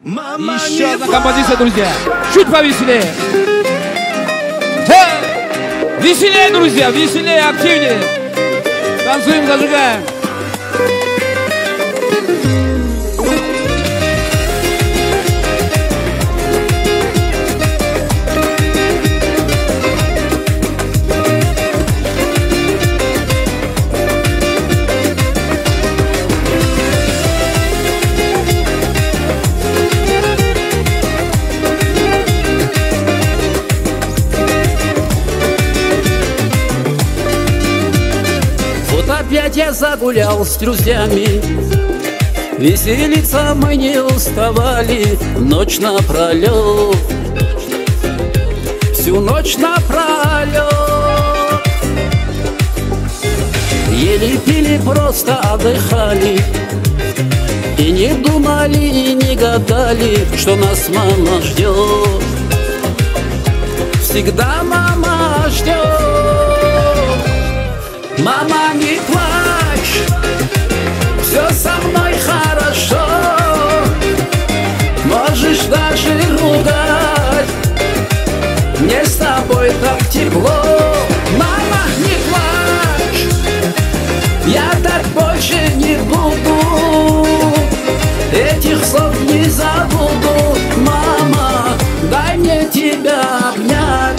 Еще одна композиция, друзья. Чуть повеселее. Веселее, друзья, веселее, активнее. Танцуем, зажигаем. Опять я загулял с друзьями, веселиться мы не уставали. Ночь напролет, всю ночь напролет. Ели, пили, просто отдыхали, и не думали, и не гадали, что нас мама ждет. Всегда мама ждет. Мама, не плачь, все со мной хорошо. Можешь даже ругать, мне с тобой так тепло. Мама, не плачь, я так больше не буду, этих слов не забуду. Мама, дай мне тебя обнять.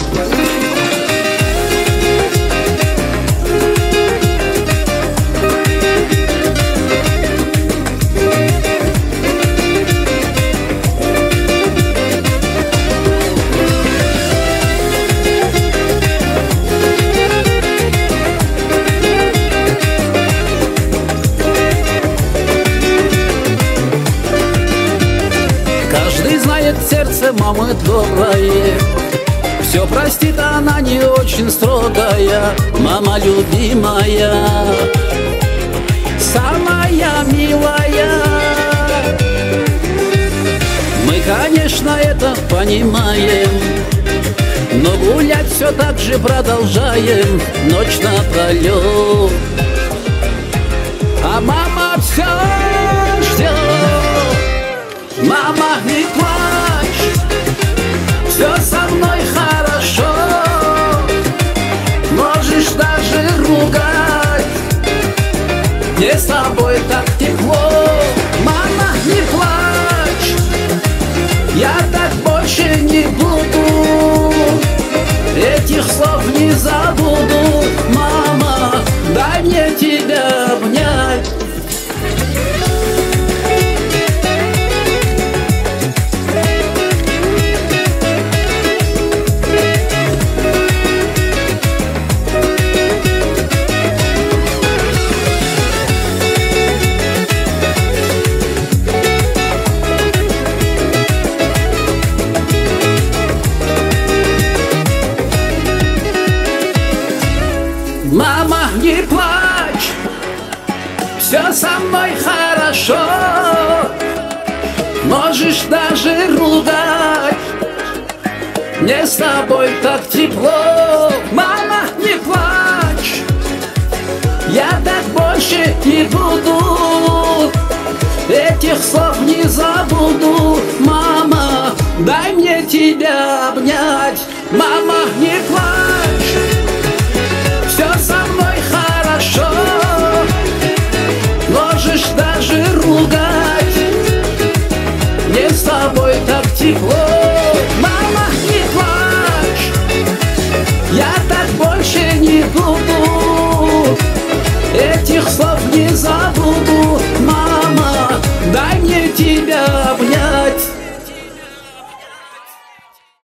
Сердце мамы доброе, все простит, она не очень строгая. Мама любимая, самая милая. Мы, конечно, это понимаем, но гулять все так же продолжаем. Ночь напролет, а мама все ждет. Мама, не плачь, все со мной хорошо. Можешь даже ругать, мне с тобой так тепло. Мама, не плачь, я так больше не буду, этих слов не забуду. Мама, дай мне тебя обнять. Мама, не плачь, все со мной хорошо. Можешь даже ругать, мне с тобой так тепло. Мама, не плачь, я так больше не буду, этих слов не забуду. Мама, дай мне тебя обнять. Мама, не плачь, все со мной хорошо. Можешь даже ругать, мне с тобой так тепло. Мама, не плачь, я так больше не буду, этих слов не забуду. Мама, дай мне тебя обнять.